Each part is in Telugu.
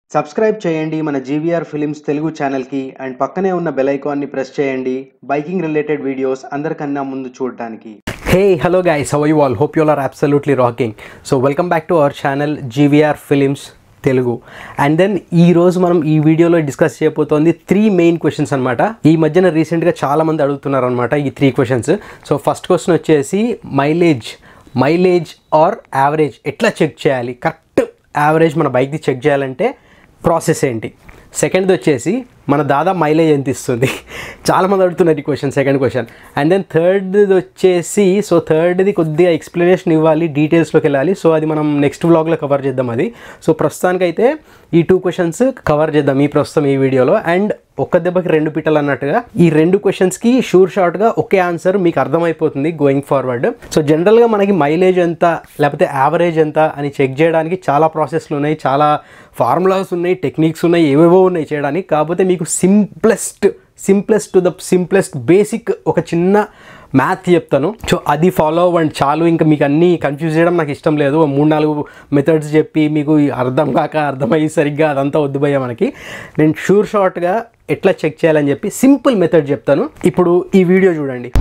సబ్స్క్రైబ్ చేయండి మన జీవీఆర్ ఫిలిమ్స్ తెలుగు ఛానల్కి అండ్ పక్కనే ఉన్న బెల్ ఐకాన్ని ప్రెస్ చేయండి బైకింగ్ రిలేటెడ్ వీడియోస్ అందరికన్నా ముందు చూడడానికి. Hey, hello guys, how are you all? Hope you all are absolutely rocking. So welcome back to our channel GVR Films Telugu. And then ఈ రోజు మనం ఈ వీడియోలో డిస్కస్ చేయబోతోంది 3 మెయిన్ క్వశ్చన్స్ అనమాట. ఈ మధ్యన రీసెంట్గా చాలామంది అడుగుతున్నారు అనమాట ఈ 3 క్వశ్చన్స్. సో ఫస్ట్ క్వశ్చన్ వచ్చేసి మైలేజ్ ఆర్ యావరేజ్ ఎట్లా చెక్ చేయాలి, కరెక్ట్ యావరేజ్ మన బైక్ది చెక్ చేయాలంటే ప్రాసెస్ ఏంటి. సెకండ్ది వచ్చేసి మన దాదా మైలేజ్ ఎంత ఇస్తుంది, చాలామంది అడుగుతున్నారు ఈ question, second question. And then థర్డ్ది వచ్చేసి థర్డ్ది కొద్దిగా ఎక్స్ప్లెనేషన్ ఇవ్వాలి, డీటెయిల్స్లోకి వెళ్ళాలి. సో అది మనం నెక్స్ట్ వ్లాగ్లో కవర్ చేద్దాం అది. సో ప్రస్తుతానికైతే ఈ 2 క్వశ్చన్స్ కవర్ చేద్దాం ప్రస్తుతం ఈ వీడియోలో. అండ్ ఒక్క దెబ్బకి 2 పిట్టలు అన్నట్టుగా ఈ 2 క్వశ్చన్స్కి షార్ట్గా ఒకే ఆన్సర్ మీకు అర్థమైపోతుంది గోయింగ్ ఫార్వర్డ్. సో జనరల్గా మనకి మైలేజ్ ఎంత లేకపోతే యావరేజ్ ఎంత అని చెక్ చేయడానికి చాలా ప్రాసెస్లు ఉన్నాయి, చాలా ఫార్ములాస్ ఉన్నాయి, టెక్నిక్స్ ఉన్నాయి, ఏవేవో ఉన్నాయి చేయడానికి. కాకపోతే మీకు simplest to the simplest basic ఒక చిన్న మ్యాథ్ చెప్తాను. సో అది ఫాలో అవ్వండి చాలు. ఇంకా మీకు అన్నీ కన్ఫ్యూజ్ చేయడం నాకు ఇష్టం లేదు. 3-4 మెథడ్స్ చెప్పి మీకు అర్థమయ్యి సరిగ్గా అదంతా వద్దు భయ్య మనకి. నేను షార్ట్గా ఎట్లా చెక్ చేయాలని చెప్పి సింపుల్ మెథడ్ చెప్తాను. ఇప్పుడు ఈ వీడియో చూడండి.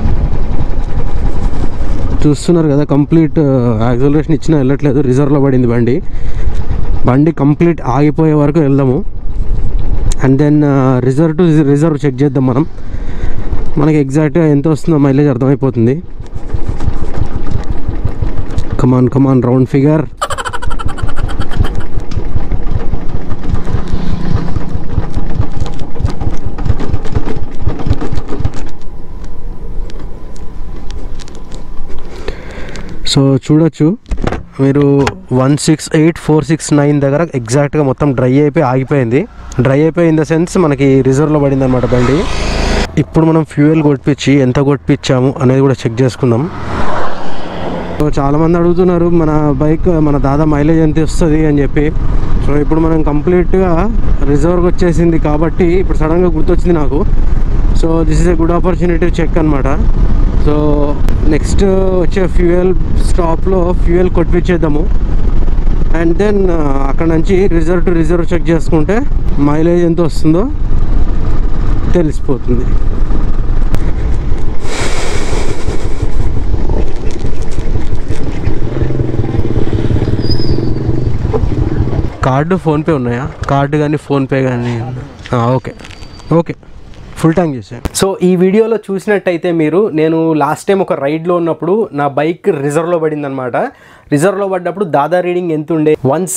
చూస్తున్నారు కదా, కంప్లీట్ యాక్సలరేషన్ ఇచ్చినా వెళ్ళట్లేదు, రిజర్వ్లో పడింది బండి కంప్లీట్ ఆగిపోయే వరకు వెళ్దాము. అండ్ దెన్ రిజర్వ్ చెక్ చేద్దాం మనకి ఎగ్జాక్ట్గా ఎంత వస్తుందో మైలేజ్ అర్థమైపోతుంది. కమాన్ రౌండ్ ఫిగర్. సో చూడొచ్చు మీరు 168,469 దగ్గర ఎగ్జాక్ట్గా మొత్తం డ్రై అయిపోయి ఆగిపోయింది. డ్రై అయిపోయి ఇన్ ద సెన్స్ మనకి రిజర్వ్లో పడింది అనమాట బండి. ఇప్పుడు మనం ఫ్యూయల్ కొట్టించి ఎంత కొట్టించాము అనేది కూడా చెక్ చేసుకుందాం. సో చాలామంది అడుగుతున్నారు మన దాదా మైలేజ్ ఎంత వస్తుంది అని చెప్పి. సో ఇప్పుడు మనం కంప్లీట్గా రిజర్వ్కి వచ్చేసింది కాబట్టి ఇప్పుడు సడన్గా గుర్తొచ్చింది నాకు. So this is a good opportunity check అనమాట. సో నెక్స్ట్ వచ్చే ఫ్యూయల్ స్టాప్లో ఫ్యూయల్ కొట్టించేద్దాము. అండ్ దెన్ అక్కడ నుంచి రిజర్వ్ చెక్ చేసుకుంటే మైలేజ్ ఎంత వస్తుందో తెలిసిపోతుంది. కార్డు ఫోన్పే ఉన్నాయా? కార్డు కానీ ఫోన్పే కానీ ఓకే ఫుల్ ట్యాంక్ చేసాను. సో ఈ వీడియోలో చూసినట్టయితే నేను లాస్ట్ టైం ఒక రైడ్లో ఉన్నప్పుడు నా బైక్ రిజర్వ్లో పడింది అనమాట. రిజర్వ్లో పడ్డప్పుడు దాదా రీడింగ్ ఎంత ఉండే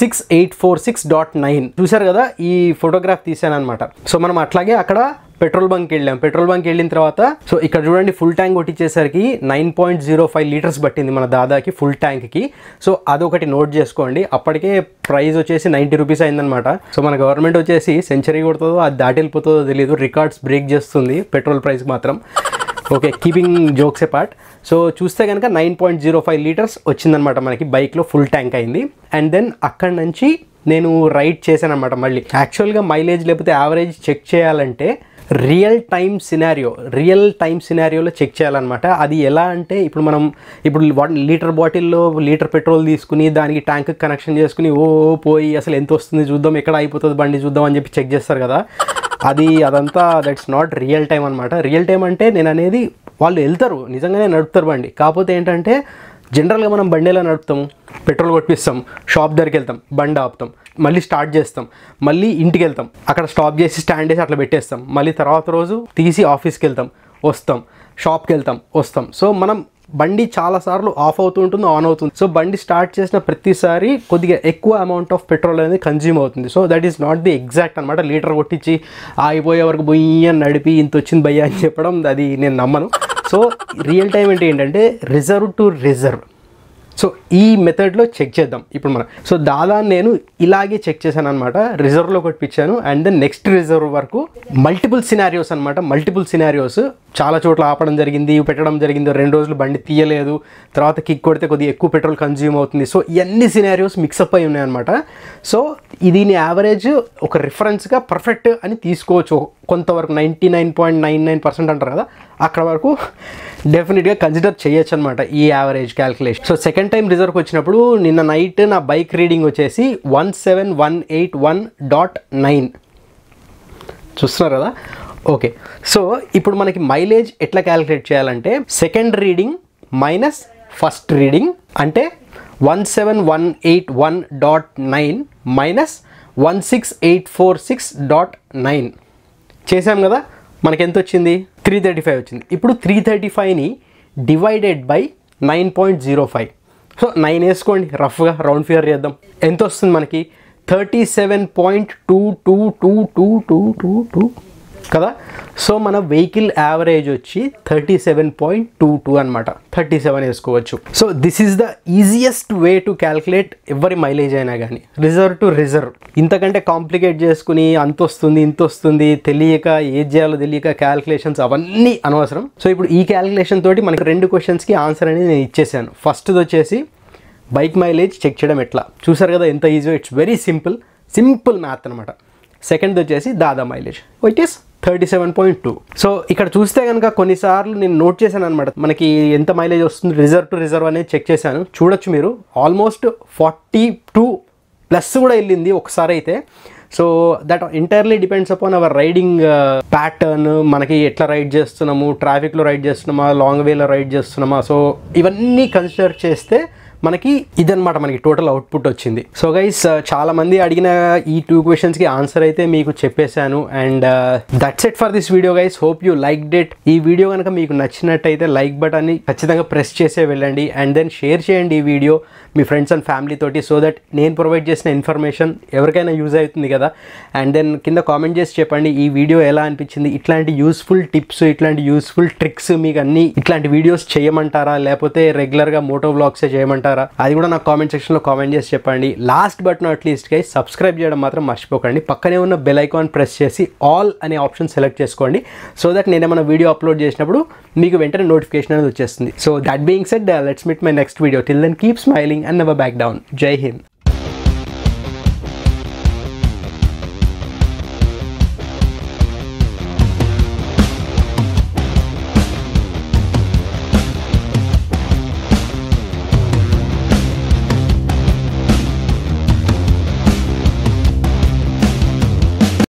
16846.9 చూశారు కదా, ఈ ఫోటోగ్రాఫ్ తీసాను అనమాట. సో మనం అట్లాగే అక్కడ పెట్రోల్ బంక్ వెళ్ళిన తర్వాత సో ఇక్కడ చూడండి ఫుల్ ట్యాంక్ కొట్టించేసరికి 9.05 లీటర్స్ పట్టింది మన దాదాకి ఫుల్ ట్యాంక్కి. సో అదొకటి నోట్ చేసుకోండి. అప్పటికే ప్రైస్ వచ్చేసి 90 రూపీస్ అయిందనమాట. సో మన గవర్నమెంట్ వచ్చేసి సెంచరీ కొడుతుందో అది దాటి వెళ్ళిపోతుందో తెలియదు, రికార్డ్స్ బ్రేక్ చేస్తుంది పెట్రోల్ ప్రైస్ మాత్రం. Okay, keeping jokes apart. So చూస్తే కనుక 9.05 లీటర్స్ వచ్చిందనమాట మనకి బైక్లో ఫుల్ ట్యాంక్ అయింది. అండ్ దెన్ అక్కడి నుంచి నేను రైడ్ చేశాను అనమాట. మళ్ళీ యాక్చువల్గా మైలేజ్ లేకపోతే యావరేజ్ చెక్ చేయాలంటే రియల్ టైమ్ సినారియోలో చెక్ చేయాలన్నమాట. అది ఎలా అంటే ఇప్పుడు 1 లీటర్ బాటిల్లో లీటర్ పెట్రోల్ తీసుకుని దానికి ట్యాంక్ కనెక్షన్ చేసుకుని పోయి అసలు ఎంత వస్తుంది చూద్దాం, ఎక్కడ అయిపోతుంది బండి చూద్దాం అని చెప్పి చెక్ చేస్తారు కదా, అదంతా దట్స్ నాట్ రియల్ టైం అనమాట. రియల్ టైం అంటే నేను అనేది వాళ్ళు వెళ్తారు, నిజంగానే నడుపుతారు బండి. కాకపోతే ఏంటంటే జనరల్గా మనం బండి ఎలా నడుపుతాము, పెట్రోల్ కొట్టిస్తాం, షాప్ దగ్గరికి వెళ్తాం, బండి ఆపుతాం, మళ్ళీ స్టార్ట్ చేస్తాం, మళ్ళీ ఇంటికి వెళ్తాం, అక్కడ స్టాప్ చేసి స్టాండ్ వేసి అట్లా పెట్టేస్తాం, మళ్ళీ తర్వాత రోజు తీసి ఆఫీస్కి వెళ్తాం, వస్తాం, షాప్కి వెళ్తాం, వస్తాం. సో మనం బండి చాలాసార్లు ఆఫ్ అవుతూ ఉంటుంది, ఆన్ అవుతుంది. సో బండి స్టార్ట్ చేసిన ప్రతిసారి కొద్దిగా ఎక్కువ అమౌంట్ ఆఫ్ పెట్రోల్ అనేది కన్జ్యూమ్ అవుతుంది. So that is not the exact అనమాట. లీటర్ కొట్టించి ఆగిపోయే వరకు బొయ్య నడిపి ఇంత వచ్చింది భయ్య అని చెప్పడం అది నేను నమ్మను. సో రియల్ టైం అంటే ఏంటంటే రిజర్వ్ టు రిజర్వ్. సో ఈ మెథడ్లో చెక్ చేద్దాం ఇప్పుడు మనం. సో దాదాపు నేను ఇలాగే చెక్ చేశాను అనమాట, రిజర్వ్లో కొట్టించాను. అండ్ దెన్ నెక్స్ట్ రిజర్వ్ వరకు మల్టిపుల్ సినారియోస్ చాలా చోట్ల ఆపడం జరిగింది, పెట్టడం జరిగింది. 2 రోజులు బండి తీయలేదు, తర్వాత కిక్ కొడితే కొద్దిగా ఎక్కువ పెట్రోల్ కన్జ్యూమ్ అవుతుంది. సో ఇవన్నీ సినారియోస్ మిక్సప్ అయి ఉన్నాయన్నమాట. సో దీని యావరేజ్ ఒక రిఫరెన్స్గా పర్ఫెక్ట్ అని తీసుకోవచ్చు కొంతవరకు. 99.99% అంటారు కదా, అక్కడ వరకు డెఫినెట్గా కన్సిడర్ చేయొచ్చు అనమాట ఈ average calculation. So second time రిజర్వ్కి వచ్చినప్పుడు నిన్న నైట్ నా బైక్ రీడింగ్ వచ్చేసి 17181.9 చూస్తున్నారు కదా. ఓకే, సో ఇప్పుడు మనకి మైలేజ్ ఎట్లా క్యాలిక్యులేట్ చేయాలంటే second reading minus first reading అంటే 17181.9 మైనస్ 16846.9 చేసాం కదా. మనకి ఎంత వచ్చింది? 335 వచ్చింది. ఇప్పుడు 335ని డివైడెడ్ బై 9.05. సో 9 వేసుకోండి, రఫ్గా రౌండ్ ఫిగర్ చేద్దాం. ఎంత వస్తుంది మనకి? 37.222222 కదా. సో మన వెహికల్ యావరేజ్ వచ్చి 37.22 అనమాట. 37 వేసుకోవచ్చు. So this is the easiest way to calculate ఎవరి మైలేజ్ అయినా కానీ, రిజర్వ్ టు రిజర్వ్. ఇంతకంటే కాంప్లికేట్ చేసుకుని అంత వస్తుంది ఇంత వస్తుంది తెలియక ఏది చేయాలో తెలియక క్యాల్కులేషన్స్ అవన్నీ అనవసరం. సో ఇప్పుడు ఈ క్యాల్కులేషన్ తోటి మనకి 2 క్వశ్చన్స్కి ఆన్సర్ అనేది నేను ఇచ్చేసాను. ఫస్ట్ది వచ్చేసి బైక్ మైలేజ్ చెక్ చేయడం ఎట్లా, చూసారు కదా ఎంత easy. It's very simple math అనమాట. సెకండ్ వచ్చేసి దాదా మైలేజ్ విచ్ ఇస్ 37.2. సో ఇక్కడ చూస్తే కనుక కొన్నిసార్లు నేను నోట్ చేశాను అనమాట, మనకి ఎంత మైలేజ్ వస్తుంది రిజర్వ్ టు రిజర్వ్ అనేది చెక్ చేశాను. చూడొచ్చు మీరు, ఆల్మోస్ట్ 42 ప్లస్ కూడా వెళ్ళింది ఒకసారి అయితే. So that entirely depends upon our riding pattern, మనకి ఎట్లా రైడ్ చేస్తున్నాము, ట్రాఫిక్లో రైడ్ చేస్తున్నామా, లాంగ్ వేలో రైడ్ చేస్తున్నామా. సో ఇవన్నీ కన్సిడర్ చేస్తే మనకి ఇదనమాట మనకి టోటల్ అవుట్పుట్ వచ్చింది. సో గైస్ చాలా మంది అడిగిన ఈ 2 క్వశ్చన్స్కి ఆన్సర్ అయితే మీకు చెప్పేశాను. And that's it for this video guys. Hope you liked it. ఈ వీడియో కనుక మీకు నచ్చినట్టయితే లైక్ బటన్ని ఖచ్చితంగా ప్రెస్ చేసే వెళ్ళండి. అండ్ దెన్ షేర్ చేయండి ఈ వీడియో మీ ఫ్రెండ్స్ అండ్ ఫ్యామిలీ తోటి, సో దట్ నేను ప్రొవైడ్ చేసిన ఇన్ఫర్మేషన్ ఎవరికైనా యూజ్ అవుతుంది కదా. అండ్ దెన్ కింద కామెంట్ చేసి చెప్పండి ఈ వీడియో ఎలా అనిపించింది, ఇట్లాంటి యూస్ఫుల్ టిప్స్, ఇట్లాంటి యూస్ఫుల్ ట్రిక్స్ మీకు అన్ని ఇట్లాంటి వీడియోస్ చేయమంటారా, లేకపోతే రెగ్యులర్గా మోటో వ్లాగ్సే చేయమంటారా, అది కూడా నాకు కామెంట్ సెక్షన్లో కామెంట్ చేసి చెప్పండి. Last but not least guys, subscribe చేయడం మాత్రం మర్చిపోకండి. పక్కనే ఉన్న బెల్ ఐకాన్ ప్రెస్ చేసి ఆల్ అనే ఆప్షన్ సెలెక్ట్ చేసుకోండి, సో దట్ నేను ఏమైనా వీడియో అప్లోడ్ చేసినప్పుడు మీకు వెంటనే నోటిఫికేషన్ అనేది వచ్చేస్తుంది. So that being said, let's meet my next video. Till then keep smiling and never back down. Jai Hind.